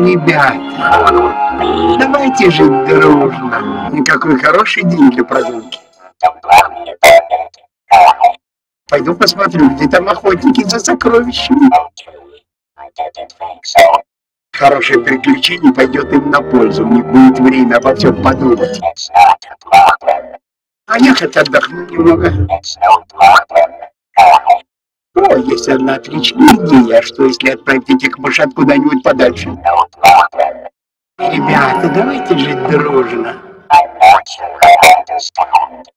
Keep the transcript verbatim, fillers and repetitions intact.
Ребята, давайте жить дружно. Какой хороший день для прогулки. Пойду посмотрю, где там охотники за сокровищами. Хорошее приключение пойдет им на пользу. У них будет время обо всем подумать. А я хоть отдохну немного. О, есть одна отличная идея. Что если отправить этих мышат куда-нибудь подальше? Ребята, давайте жить дружно.